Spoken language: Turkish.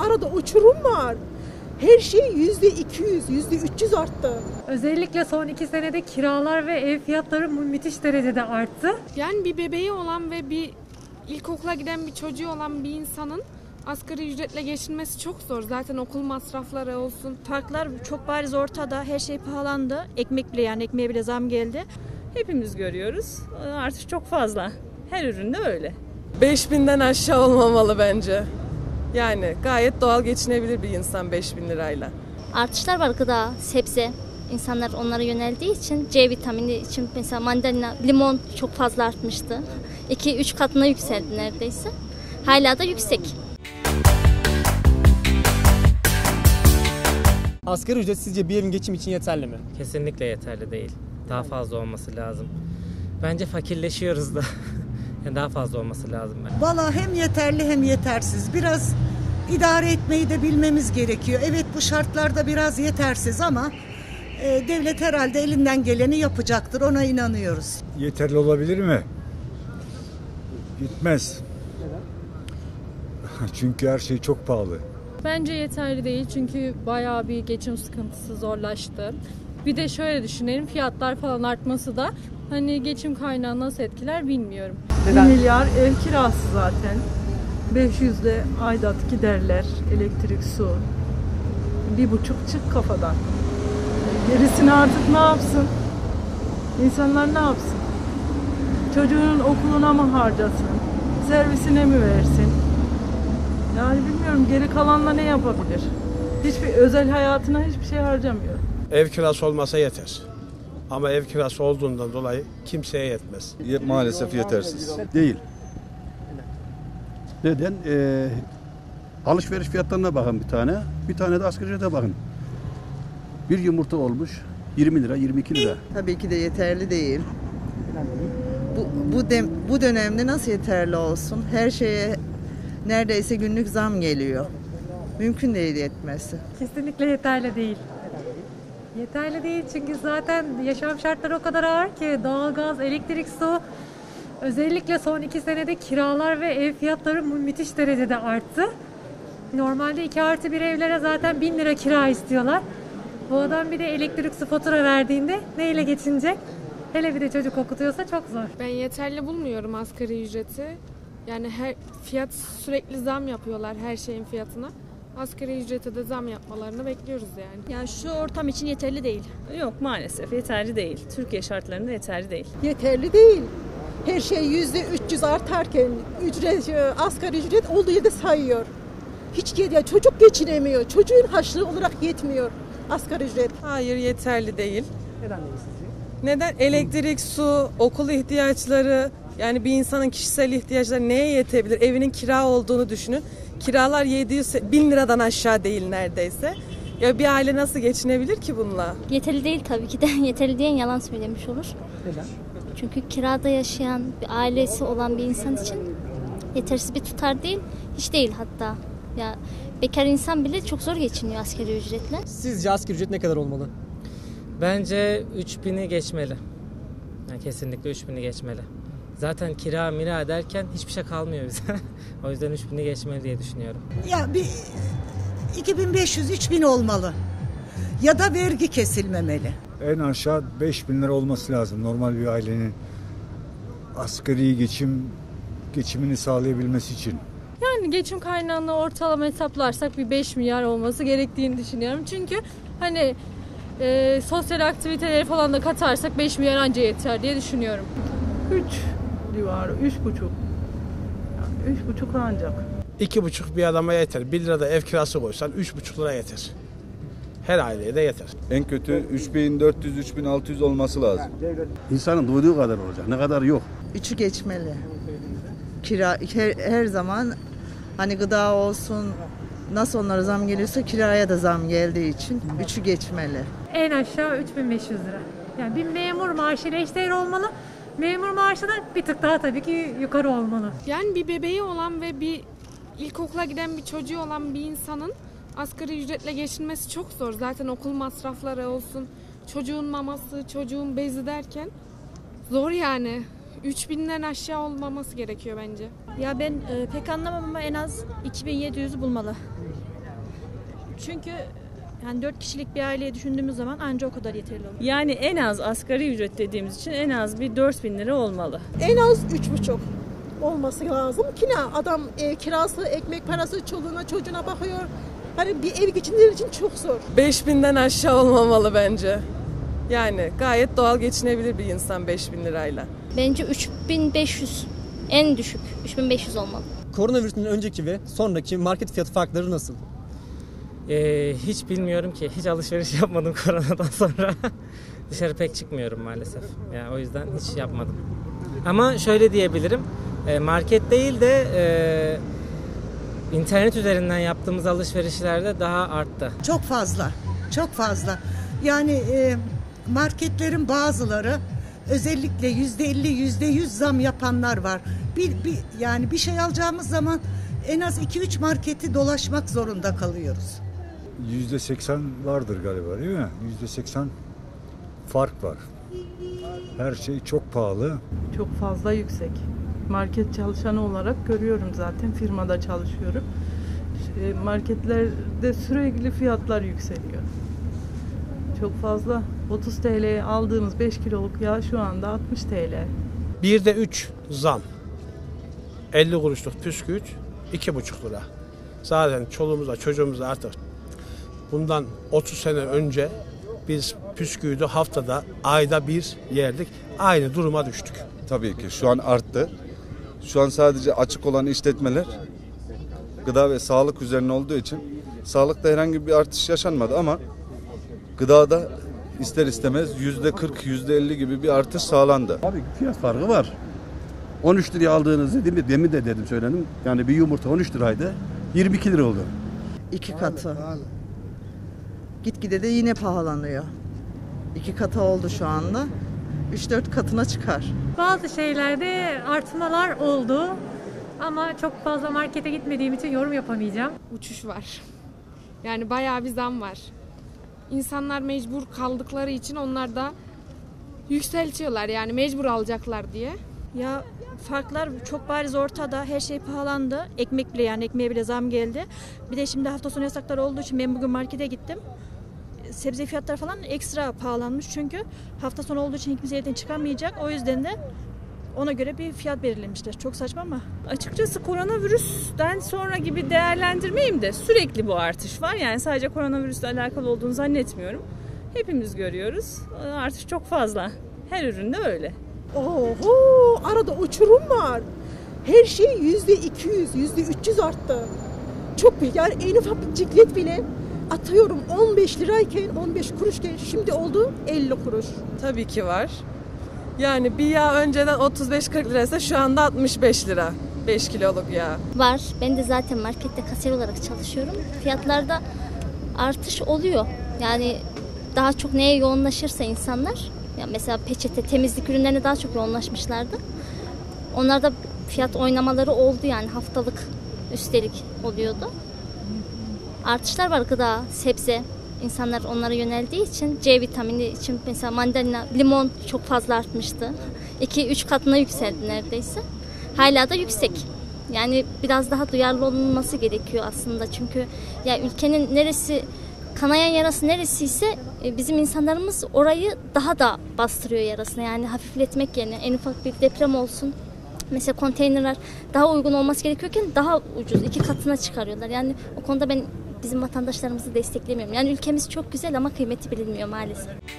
arada uçurum var. Her şey %200, %300 arttı. Özellikle son 2 senede kiralar ve ev fiyatları müthiş derecede arttı. Yani bir bebeği olan ve bir ilkokula giden bir çocuğu olan bir insanın asgari ücretle geçinmesi çok zor. Zaten okul masrafları olsun. Farklar çok bariz ortada. Her şey pahalandı. Ekmek bile, yani ekmeğe bile zam geldi. Hepimiz görüyoruz. Artış çok fazla. Her üründe öyle. 5.000'den aşağı olmamalı bence. Yani gayet doğal geçinebilir bir insan 5.000 lirayla. Artışlar var, gıda, sebze. İnsanlar onlara yöneldiği için, C vitamini için mesela mandalina, limon çok fazla artmıştı. 2-3 katına yükseldi neredeyse. Hala da yüksek. Asgari ücret sizce bir evin geçim için yeterli mi? Kesinlikle yeterli değil. Daha fazla olması lazım. Bence fakirleşiyoruz da. Yani daha fazla olması lazım bence. Valla hem yeterli hem yetersiz. Biraz idare etmeyi de bilmemiz gerekiyor. Evet, bu şartlarda biraz yetersiz ama devlet herhalde elinden geleni yapacaktır. Ona inanıyoruz. Yeterli olabilir mi? Gitmez. Çünkü her şey çok pahalı. Bence yeterli değil çünkü bayağı bir geçim sıkıntısı zorlaştı. Bir de şöyle düşünelim, fiyatlar falan artması da hani geçim kaynağını nasıl etkiler bilmiyorum. 1 milyar ev kirası zaten. 500'de aidat giderler, elektrik, su. 1,5 çık kafadan. Gerisini artık ne yapsın? İnsanlar ne yapsın? Çocuğunun okuluna mı harcasın? Servisine mi versin? Yani bilmiyorum, geri kalanla ne yapabilir? Hiçbir özel hayatına hiçbir şey harcamıyor. Ev kirası olmasa yeter. Ama ev kirası olduğundan dolayı kimseye yetmez. Maalesef yetersiz. Değil. Neden? Alışveriş fiyatlarına bakın bir tane. Bir tane de asgari ücrete bakın. Bir yumurta olmuş 20 lira, 22 lira. Tabii ki de yeterli değil. Bu dönemde nasıl yeterli olsun? Her şeye neredeyse günlük zam geliyor. Mümkün değil yetmesi. Kesinlikle yeterli değil. Yeterli değil çünkü zaten yaşam şartları o kadar ağır ki doğalgaz, elektrik, su. Özellikle son 2 senede kiralar ve ev fiyatları müthiş derecede arttı. Normalde 2+1 evlere zaten 1.000 lira kira istiyorlar. Bu adam bir de elektrik, su fatura verdiğinde neyle geçinecek? Hele bir de çocuk okutuyorsa çok zor. Ben yeterli bulmuyorum asgari ücreti. Yani her fiyat sürekli zam yapıyorlar her şeyin fiyatına. Asgari ücrete de zam yapmalarını bekliyoruz yani. Yani şu ortam için yeterli değil. Yok, maalesef yeterli değil. Türkiye şartlarında yeterli değil. Yeterli değil. Her şey %300 artarken asgari ücret olduğu yerde sayıyor. Hiç ya çocuk geçinemiyor. Çocuğun harçlığı olarak yetmiyor asgari ücret. Hayır, yeterli değil. Neden değil sizce? Neden? Elektrik, su, okul ihtiyaçları, yani bir insanın kişisel ihtiyaçları neye yetebilir? Evinin kira olduğunu düşünün. Kiralar 700-1000 liradan aşağı değil neredeyse. Ya bir aile nasıl geçinebilir ki bununla? Yeterli değil tabii ki de. Yeterli diyen yalan söylemiş olur. Neden? Çünkü kirada yaşayan, bir ailesi olan bir insan için yetersiz bir tutar değil. Hiç değil hatta. Ya bekar insan bile çok zor geçiniyor asgari ücretle. Sizce asgari ücret ne kadar olmalı? Bence 3.000'i geçmeli. Yani kesinlikle 3.000'i geçmeli. Zaten kira mira derken hiçbir şey kalmıyor bize. O yüzden 3.000'i geçmeli diye düşünüyorum. Ya bir 2500-3000 olmalı. Ya da vergi kesilmemeli. En aşağı 5.000 lira olması lazım. Normal bir ailenin asgari geçimini sağlayabilmesi için. Yani geçim kaynağını ortalama hesaplarsak bir 5 milyar olması gerektiğini düşünüyorum. Çünkü hani sosyal aktiviteleri falan da katarsak 5 milyar anca yeter diye düşünüyorum. 3 civarı, 3,5. Yani 3,5 ancak. 2,5 bir adama yeter. 1 lirada ev kirası koysan 3,5 lira yeter. Her aileye de yeter. En kötü 3400-3600 olması lazım. İnsanın duyduğu kadar olacak. Ne kadar yok. 3'ü geçmeli. Kira her zaman hani gıda olsun, nasıl onlara zam geliyorsa kiraya da zam geldiği için 3'ü geçmeli. En aşağı 3.500 lira. Yani bir memur maaşıyla eşdeğer olmalı. Memur maaşı da bir tık daha tabii ki yukarı olmalı. Yani bir bebeği olan ve bir ilkokula giden bir çocuğu olan bir insanın asgari ücretle geçinmesi çok zor. Zaten okul masrafları olsun, çocuğun maması, çocuğun bezi derken zor yani. 3.000'den aşağı olmaması gerekiyor bence. Ya ben pek anlamam ama en az 2700'ü bulmalı. Çünkü yani 4 kişilik bir aileyi düşündüğümüz zaman ancak o kadar yeterli olur. Yani en az asgari ücret dediğimiz için en az bir 4.000 lira olmalı. En az 3,5 olması lazım. Adam kirası, ekmek parası, çoluğuna çocuğuna bakıyor. Hani bir ev geçindirmek için çok zor. 5.000'den aşağı olmamalı bence. Yani gayet doğal geçinebilir bir insan 5.000 lirayla. Bence 3500 en düşük 3500 olmalı. Koronavirüsün önceki ve sonraki market fiyatı farkları nasıl? Hiç bilmiyorum ki. Hiç alışveriş yapmadım koronadan sonra. Dışarı pek çıkmıyorum maalesef. Yani o yüzden hiç yapmadım. Ama şöyle diyebilirim. Market değil de internet üzerinden yaptığımız alışverişlerde daha arttı. Çok fazla, çok fazla. Yani marketlerin bazıları özellikle %50, %100 zam yapanlar var. Yani bir şey alacağımız zaman en az 2-3 marketi dolaşmak zorunda kalıyoruz. %80 vardır galiba değil mi? %80 fark var. Her şey çok pahalı. Çok fazla yüksek. Market çalışanı olarak görüyorum zaten. Firmada çalışıyorum. Marketlerde sürekli fiyatlar yükseliyor. Çok fazla. 30 TL'ye aldığımız 5 kiloluk yağ şu anda 60 TL. 1'de 3 zam. 50 kuruşluk püsküvit 2,5 lira. Zaten çoluğumuza çocuğumuza artık bundan 30 sene önce biz püsküvidi haftada, ayda bir yerdik. Aynı duruma düştük. Tabii ki şu an arttı. Şu an sadece açık olan işletmeler gıda ve sağlık üzerine olduğu için sağlıkta herhangi bir artış yaşanmadı ama gıdada ister istemez %40, %50 gibi bir artış sağlandı. Tabii fiyat farkı var. 13 liraya aldığınızı demin de dedim söyledim. Yani bir yumurta 13 liraydı. 22 lira oldu. 2 katı. Gitgide de yine pahalanıyor. 2 katı oldu şu anda. 3-4 katına çıkar. Bazı şeylerde artmalar oldu. Ama çok fazla markete gitmediğim için yorum yapamayacağım. Uçuş var. Yani bayağı bir zam var. İnsanlar mecbur kaldıkları için onlar da yükseltiyorlar yani mecbur alacaklar diye. Ya farklar çok bariz ortada. Her şey pahalandı. Ekmek bile yani ekmeğe bile zam geldi. Bir de şimdi hafta sonu yasakları olduğu için ben bugün markete gittim. Sebze fiyatları falan ekstra pahalanmış çünkü hafta sonu olduğu için kimse evden çıkamayacak. O yüzden de ona göre bir fiyat belirlemişler. Çok saçma ama. Açıkçası koronavirüsten sonra gibi değerlendirmeyeyim de sürekli bu artış var. Yani sadece koronavirüsle alakalı olduğunu zannetmiyorum. Hepimiz görüyoruz. Artış çok fazla. Her üründe öyle. Oho, arada uçurum var. Her şey %200, %300 arttı. Çok büyük. Yani en ufak bir ciklet bile atıyorum 15 lirayken, 15 kuruşken şimdi oldu 50 kuruş. Tabii ki var. Yani bir yağ önceden 35-40 liraysa şu anda 65 lira. 5 kiloluk yağ. Var. Ben de zaten markette kasiyer olarak çalışıyorum. Fiyatlarda artış oluyor. Yani daha çok neye yoğunlaşırsa insanlar, ya mesela peçete, temizlik ürünlerine daha çok yoğunlaşmışlardı. Onlarda fiyat oynamaları oldu yani haftalık üstelik oluyordu. Artışlar var gıda, sebze. İnsanlar onlara yöneldiği için C vitamini için mesela mandalina, limon çok fazla artmıştı. 2-3 katına yükseldi neredeyse. Hala da yüksek. Yani biraz daha duyarlı olunması gerekiyor aslında. Çünkü ya ülkenin neresi, kanayan yarası neresiyse bizim insanlarımız orayı daha da bastırıyor yarasına. Yani hafifletmek yerine en ufak bir deprem olsun. Mesela konteynerler daha uygun olması gerekiyorken daha ucuz 2 katına çıkarıyorlar. Yani o konuda ben bizim vatandaşlarımızı desteklemiyorum. Yani ülkemiz çok güzel ama kıymeti bilinmiyor maalesef.